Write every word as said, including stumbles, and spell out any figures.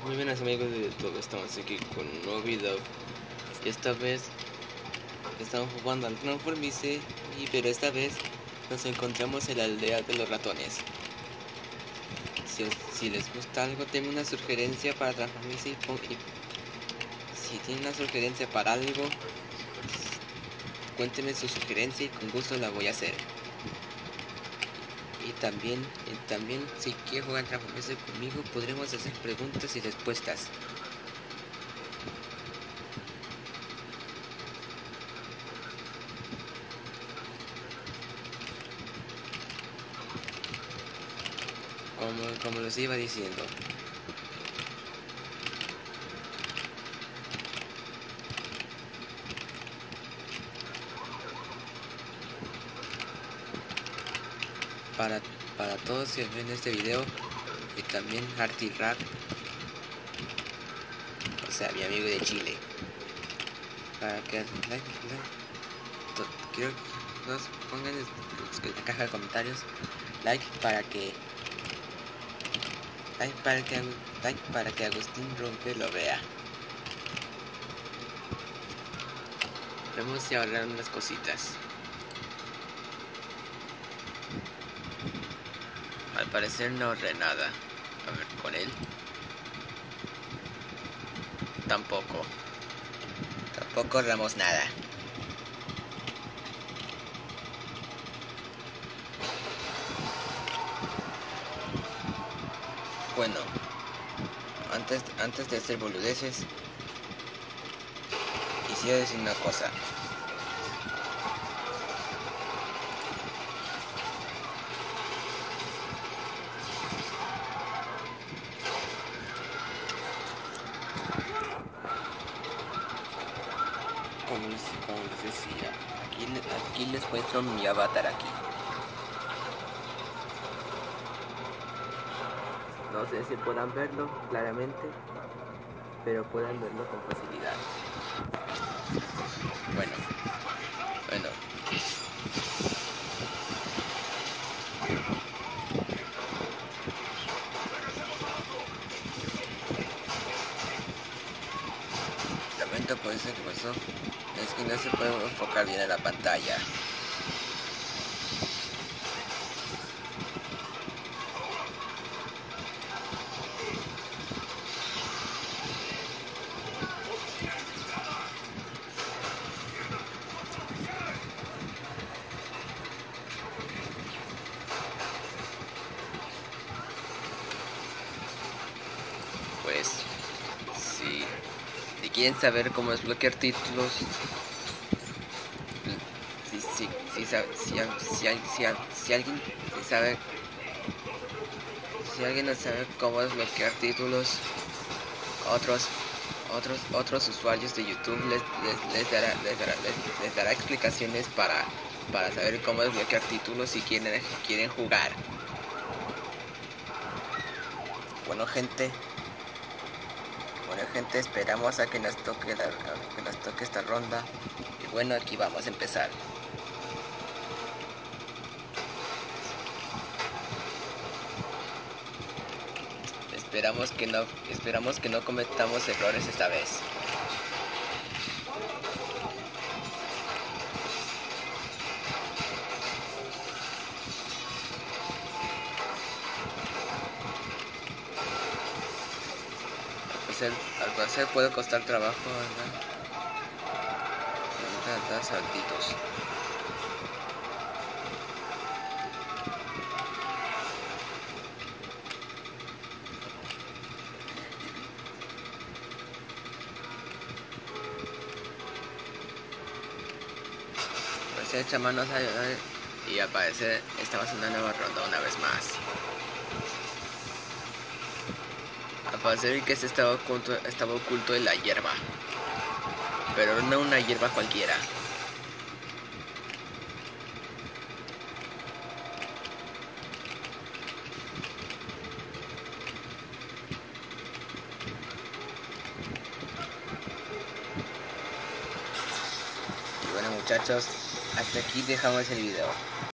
Muy buenas amigos de YouTube, estamos aquí con un nuevo video y esta vez estamos jugando al Transformice y pero esta vez nos encontramos en la aldea de los ratones. Si, os, si les gusta algo, tengo una sugerencia para Transformice y, y si tienen una sugerencia para algo, cuéntenme su sugerencia y con gusto la voy a hacer. Y también, y también si quieren jugar Transformice conmigo, podremos hacer preguntas y respuestas. Como, como les iba diciendo, para, para todos que ven este video y también Arty Rap, o sea, mi amigo de Chile, para que like, like, to, quiero que nos pongan en la caja de comentarios like para que like para que like para que Agustín Rompe lo vea. Vamos a ahorrar unas cositas. Al parecer no ahorré nada. A ver, con él tampoco. Tampoco ahorramos nada. Bueno, antes, antes de hacer boludeces, quisiera decir una cosa. Como les, como les decía, aquí, aquí les muestro mi avatar aquí. No sé si puedan verlo claramente, pero puedan verlo con facilidad. Bueno, bueno. Lamento por eso que pasó. Es que no se puede enfocar bien en la pantalla. Pues, si, si quieren saber cómo desbloquear títulos, si, si, si, si, si, si, si, si alguien sabe, si alguien no sabe cómo desbloquear títulos, otros, otros, otros usuarios de YouTube les, les, les, dará, les, dará, les, les dará explicaciones para, para saber cómo desbloquear títulos si quieren, quieren jugar. Bueno, gente. Bueno gente, esperamos a que nos toque la, a que nos toque esta ronda. Y bueno, aquí vamos a empezar. Esperamos que no, esperamos que no cometamos errores esta vez. Al parecer puede costar trabajo, ¿verdad? Da, da saltitos. Pues el chamán nos ayuda y aparece, estamos en una nueva ronda una vez más. Al parecer que se estaba oculto, estaba oculto en la hierba, pero no una hierba cualquiera. Y bueno muchachos, hasta aquí dejamos el video.